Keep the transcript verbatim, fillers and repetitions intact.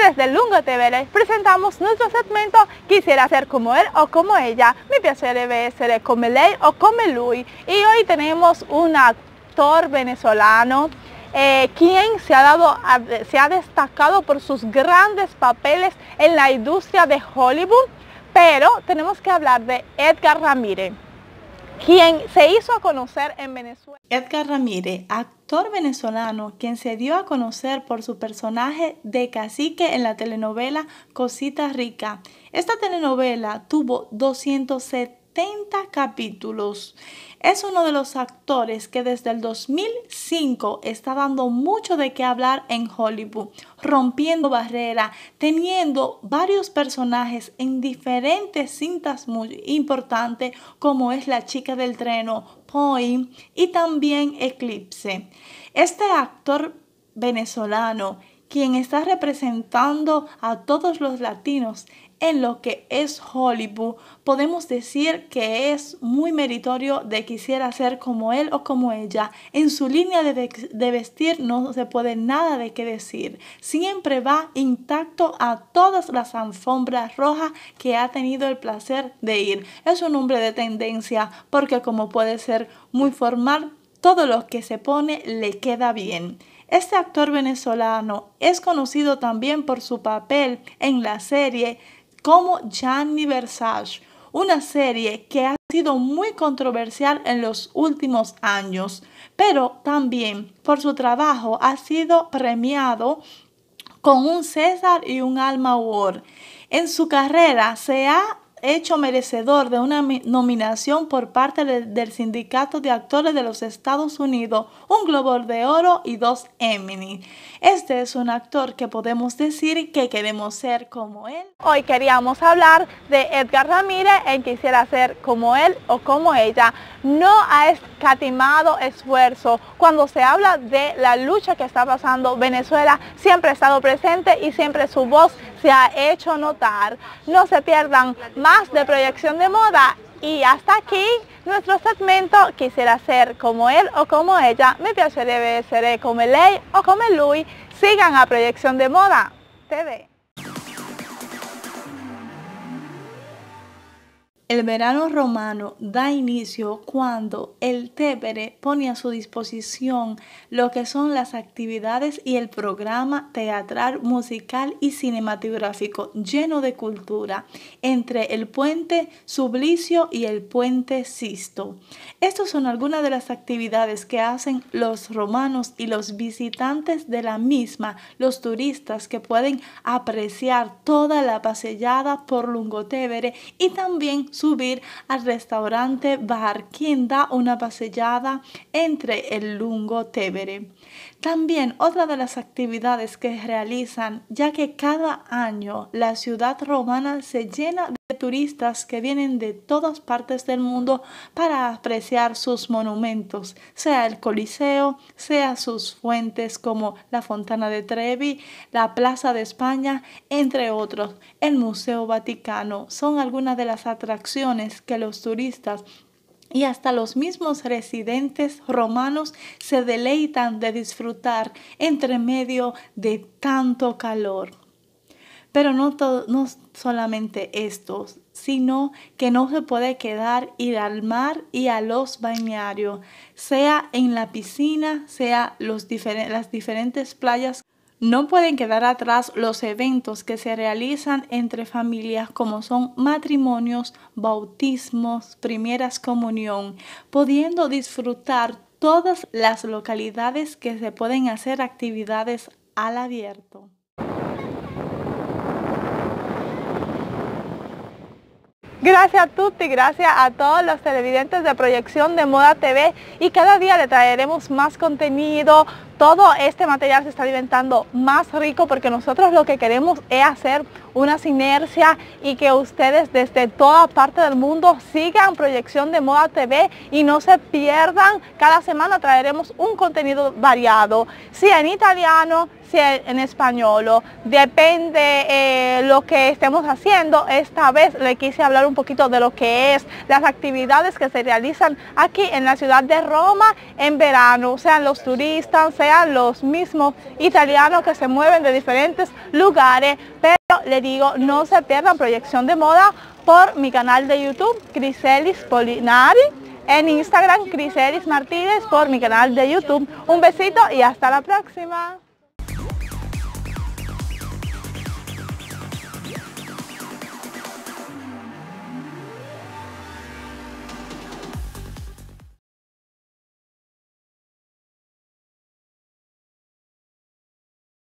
desde Lungo T V les presentamos nuestro segmento Quisiera ser como él o como ella. Mi piacere essere come lei o come lui. Y hoy tenemos un actor venezolano eh, quien se ha, dado, se ha destacado por sus grandes papeles en la industria de Hollywood, pero tenemos que hablar de Edgar Ramírez, quien se hizo a conocer en Venezuela. Edgar Ramírez, actor venezolano, quien se dio a conocer por su personaje de cacique en la telenovela Cosita Rica. Esta telenovela tuvo doscientos setenta capítulos. Es uno de los actores que desde el dos mil cinco está dando mucho de qué hablar en Hollywood, rompiendo barreras, teniendo varios personajes en diferentes cintas muy importantes como es La Chica del Trueno, Point y también Eclipse. Este actor venezolano, quien está representando a todos los latinos en lo que es Hollywood, podemos decir que es muy meritorio de Quisiera ser como él o como ella. En su línea de, de vestir no se puede nada de qué decir. Siempre va intacto a todas las alfombras rojas que ha tenido el placer de ir. Es un hombre de tendencia porque como puede ser muy formal, todo lo que se pone le queda bien. Este actor venezolano es conocido también por su papel en la serie como Gianni Versace, una serie que ha sido muy controversial en los últimos años, pero también por su trabajo ha sido premiado con un César y un Alma Award. En su carrera se ha hecho merecedor de una nominación por parte de, del Sindicato de Actores de los Estados Unidos, un Globo de Oro y dos Emmy. Este es un actor que podemos decir que queremos ser como él. Hoy queríamos hablar de Edgar Ramírez en Quisiera ser como él o como ella. No ha escatimado esfuerzo. Cuando se habla de la lucha que está pasando Venezuela, siempre ha estado presente y siempre su voz se ha hecho notar. No se pierdan más de Proyección de Moda. Y hasta aquí nuestro segmento Quisiera ser como él o como ella. Mi piacere essere come lei o come lui. Sigan a Proyección de Moda T V. El verano romano da inicio cuando el Tevere pone a su disposición lo que son las actividades y el programa teatral, musical y cinematográfico lleno de cultura entre el puente Sublicio y el puente Sisto. Estas son algunas de las actividades que hacen los romanos y los visitantes de la misma, los turistas que pueden apreciar toda la paseada por Lungo Tevere y también subir al restaurante bar, quien da una paseada entre el Lungo Tevere. También otra de las actividades que realizan, ya que cada año la ciudad romana se llena de turistas que vienen de todas partes del mundo para apreciar sus monumentos, sea el Coliseo, sea sus fuentes como la Fontana de Trevi, la Plaza de España, entre otros. El Museo Vaticano son algunas de las atracciones que los turistas y hasta los mismos residentes romanos se deleitan de disfrutar entre medio de tanto calor. Pero no, todo, no solamente esto, sino que no se puede quedar ir al mar y a los balnearios, sea en la piscina, sea los diferen- las diferentes playas. No pueden quedar atrás los eventos que se realizan entre familias como son matrimonios, bautismos, primeras comunión, pudiendo disfrutar todas las localidades que se pueden hacer actividades al abierto. Gracias a tutti, gracias a todos los televidentes de Proyección de Moda T V y cada día le traeremos más contenido. Todo este material se está alimentando más rico porque nosotros lo que queremos es hacer una sinergia y que ustedes desde toda parte del mundo sigan Proyección de Moda T V y no se pierdan. Cada semana traeremos un contenido variado, sea en italiano, si en español, o depende eh, lo que estemos haciendo. Esta vez le quise hablar un poquito de lo que es las actividades que se realizan aquí en la ciudad de Roma en verano, sean los turistas, sean los mismos italianos que se mueven de diferentes lugares. Pero le digo, no se pierdan Proyección de Moda por mi canal de YouTube, Criselis Polinari, en Instagram, Criselis Martínez, por mi canal de YouTube. Un besito y hasta la próxima.